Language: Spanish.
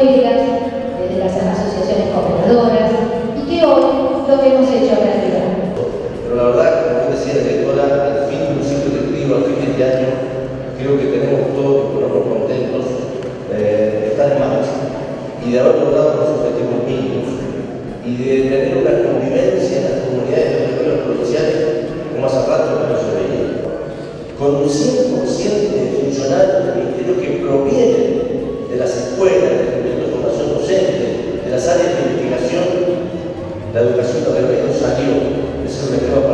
escuelas, desde las asociaciones cooperadoras, y que hoy lo hemos hecho realidad. Pero la verdad, como decía la directora, al fin de un ciclo lectivo, al fin de este año, creo que tenemos todos que ponernos contentos de estar en marcha y de haber logrado los objetivos mínimos y de tener una convivencia en las comunidades de los territorios provinciales como hace rato que no se veía, con un 100% de funcionarios del Ministerio que provienen de las escuelas, del Ministerio de Formación Docente, de las áreas de investigación. La educación todavía no salió, es un mercado